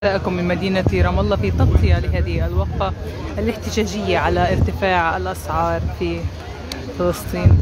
لكم من مدينة رام الله في تغطية لهذه الوقفة الاحتجاجية على ارتفاع الأسعار في فلسطين.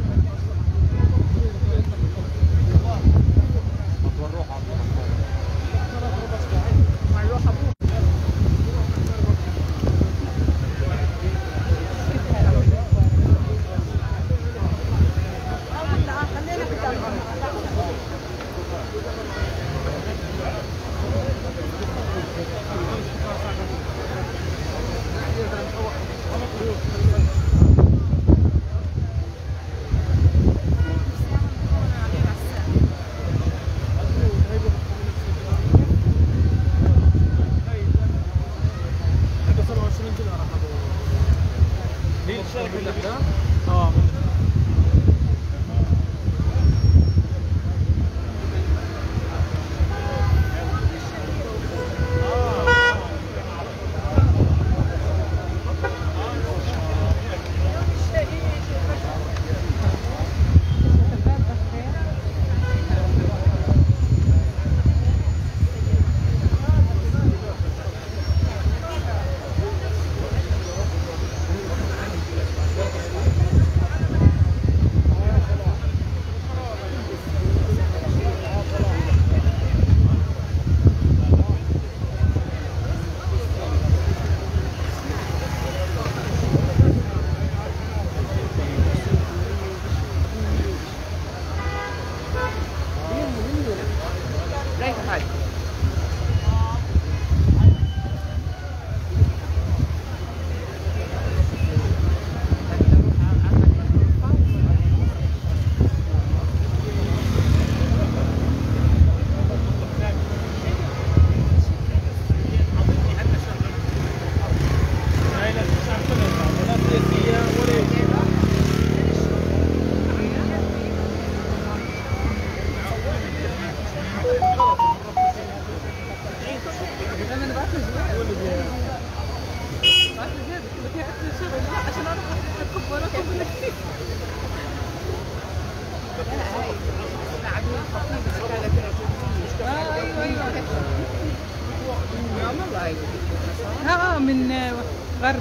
من غرب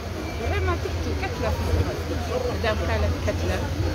ما تحكي كتلة قدام خالة كتلة.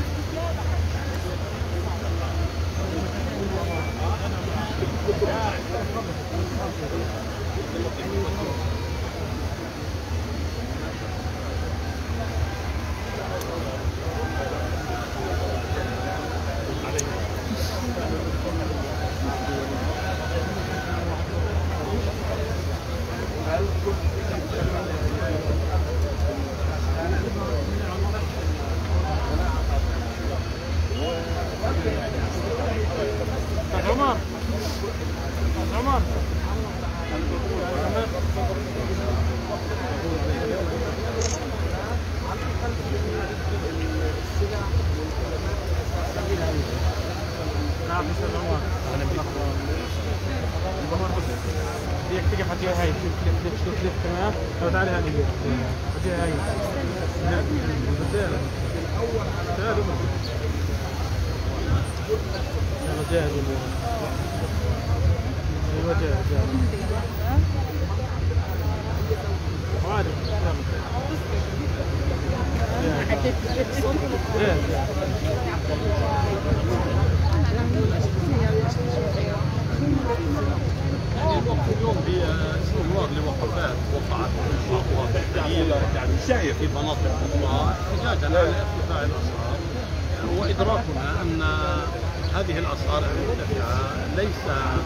اليوم باستمرار لوقفات وقعت ان شاء الله بالدليل يعني في مناطق اخرى احتجاجا على ارتفاع الاسعار وادراكنا ان هذه الاسعار المرتفعه ليس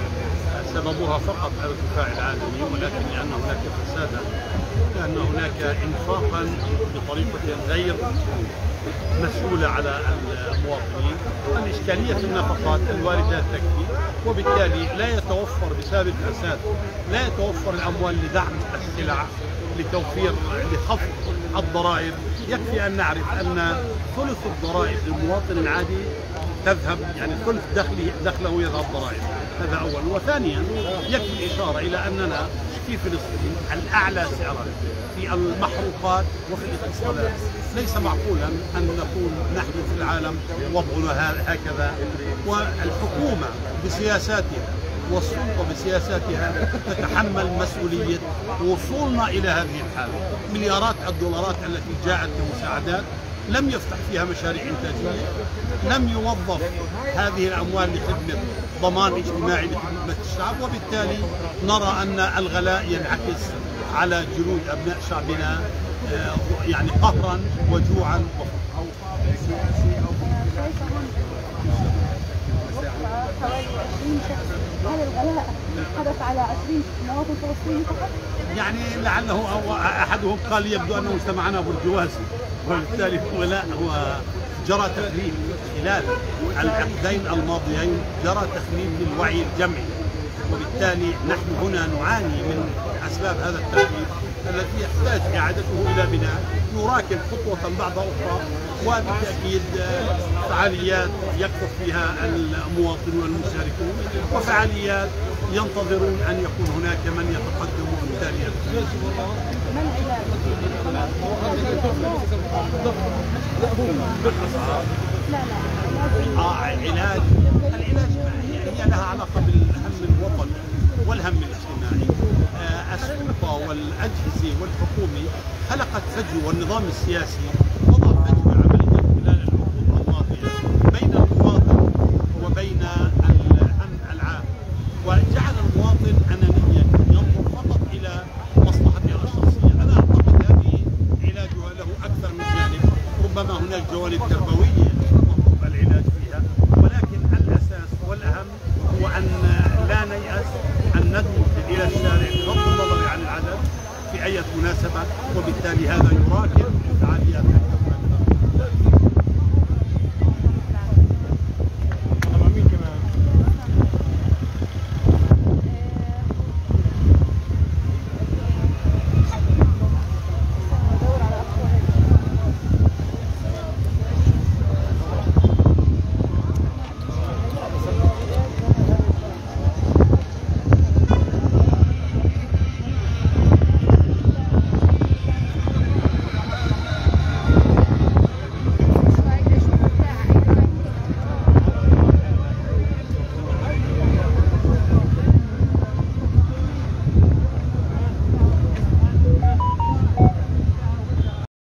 سببها فقط الارتفاع العالمي ولكن لان هناك فسادا، لان هناك انفاقا بطريقه غير مسؤولة على المواطنين. الإشكالية في النفقات الواردات تكفي، وبالتالي لا يتوفر بسبب الفساد لا يتوفر الأموال لدعم السلع، لتوفير لخفض الضرائب. يكفي أن نعرف أن ثلث الضرائب للمواطن العادي تذهب، يعني ثلث دخله يذهب ضرائب. هذا أولا. وثانيا يكفي الإشارة إلى أننا في فلسطين الأعلى سعرا في المحروقات وفي الاتصالات. ليس معقولا أن نكون نحن في العالم وضعنا هكذا، والحكومة بسياساتها والسلطة بسياساتها تتحمل مسؤولية وصولنا إلى هذه الحالة. مليارات الدولارات التي جاءت كمساعدات لم يفتح فيها مشاريع إنتاجية، لم يوظف هذه الأموال لخدمة ضمان اجتماعي لخدمة الشعب، وبالتالي نرى أن الغلاء ينعكس على جلود أبناء شعبنا يعني قهرا وجوعا حوالي 20 شخص. هل الغلاء حدث على 20 مواطن فلسطيني فقط؟ يعني لعله احدهم قال يبدو انه اجتمعنا برجوازي، وبالتالي الغلاء هو جرى تخريب خلال العقدين الماضيين، جرى تخريب للوعي الجمعي، وبالتالي نحن هنا نعاني من اسباب هذا التخريب الذي يحتاج اعادته الى بناء يراكم خطوه بعد اخرى، وبالتاكيد فعاليات يكثر فيها المواطنون المشاركون، وفعاليات ينتظرون ان يكون هناك من يتقدم وبالتالي ما العلاج؟ العلاج هي لها علاقه بالهم الوطني والهم الاجتماعي. السلطه والاجهزه والحكومه خلقت فجوه، والنظام السياسي وضع فجوه عمليه خلال العقود الماضيه بين المواطن وبين الهم العام، وجعل المواطن انانيا ينظر فقط الى مصلحته الشخصيه. انا اعتقد هذه علاجها له اكثر من جانب، ربما هناك جوانب تربويه مطلوب العلاج فيها، ولكن الاساس والاهم هو ان لا نيأس ان ندخل الى الشارع بغض النظر عن العدد في اي مناسبه، وبالتالي هذا يراكم فعاليات